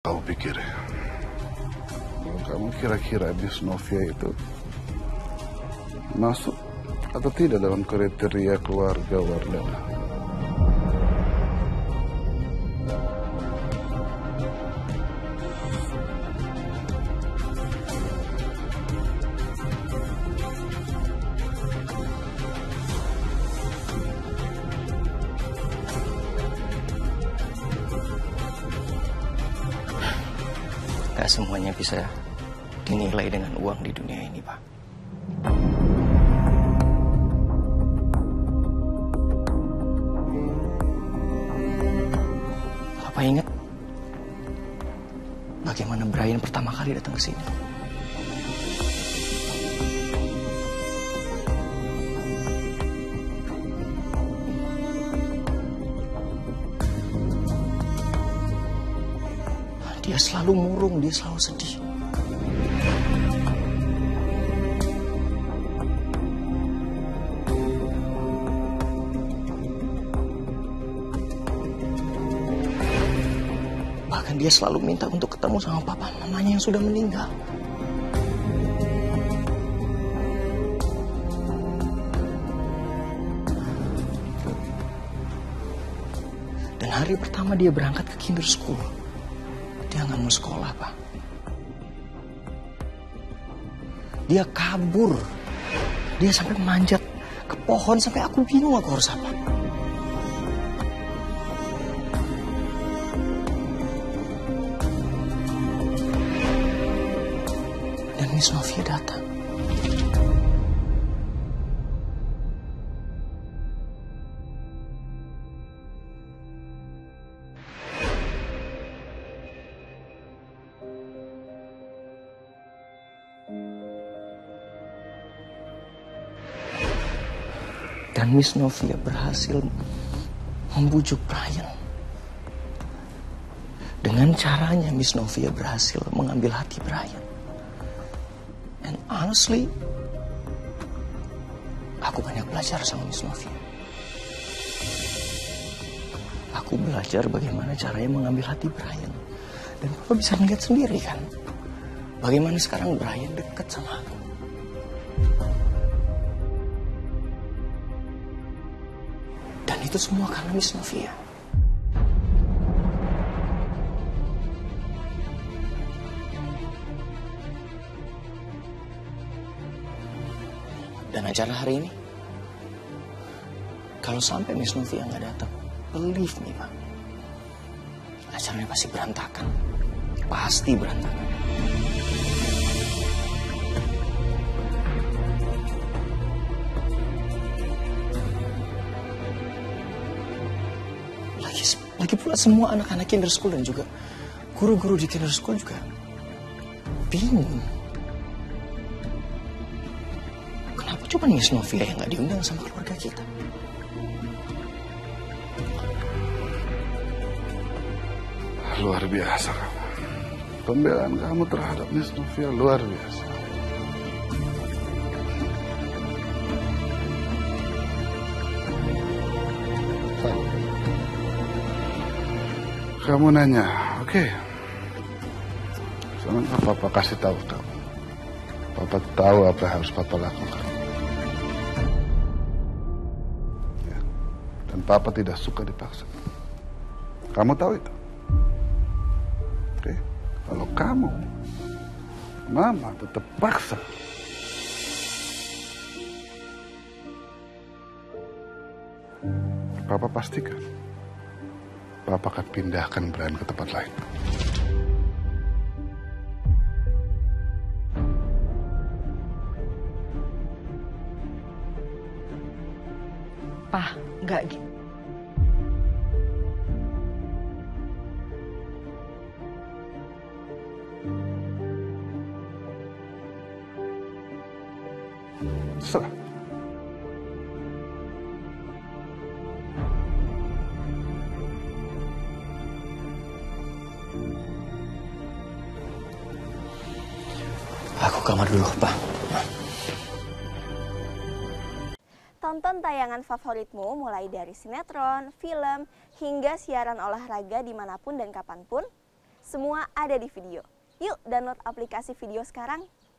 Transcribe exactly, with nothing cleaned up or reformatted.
kamu pikir ya? Kalau kamu kira-kira Miss Novia itu masuk atau tidak dalam kriteria keluarga Wardana? Gak semuanya bisa dinilai dengan uang di dunia ini, Pak. Papa ingat bagaimana Brian pertama kali datang ke sini. Dia selalu murung, dia selalu sedih. Bahkan dia selalu minta untuk ketemu sama papa mamanya yang sudah meninggal. Dan hari pertama dia berangkat ke kinder school, dia nggak mau sekolah, Pak. Dia kabur. Dia sampai manjat ke pohon sampai aku bingung aku harus apa. Dan Miss Novia datang. Dan Miss Novia berhasil membujuk Brian. Dengan caranya Miss Novia berhasil mengambil hati Brian. And honestly, aku banyak belajar sama Miss Novia. Aku belajar bagaimana caranya mengambil hati Brian. Dan Papa bisa melihat sendiri kan, bagaimana sekarang Brian dekat sama aku. Itu semua karena Miss Novia. Dan acara hari ini, kalau sampai Miss Novia nggak datang, believe me, Pak, acaranya pasti berantakan. Pasti berantakan. Lagi pula semua anak-anak kinder school dan juga guru-guru di kinder school juga bingung. Kenapa cuma Miss Novia yang gak diundang sama keluarga kita? Luar biasa kamu. Pembelaan kamu terhadap Miss Novia luar biasa. Kamu nanya, oke. Okay. Sekarang Papa kasih tahu kamu. Papa tahu apa yang harus Papa lakukan. Ya. Dan Papa tidak suka dipaksa. Kamu tahu itu? Oke. Okay. Kalau kamu, Mama tetap paksa. Papa pastikan Papa akan pindahkan Brian ke tempat lain. Pak, nggak gitu. Serah. Aku kamar dulu, Pak. Tonton tayangan favoritmu mulai dari sinetron, film, hingga siaran olahraga dimanapun dan kapanpun. Semua ada di video. Yuk download aplikasi video sekarang.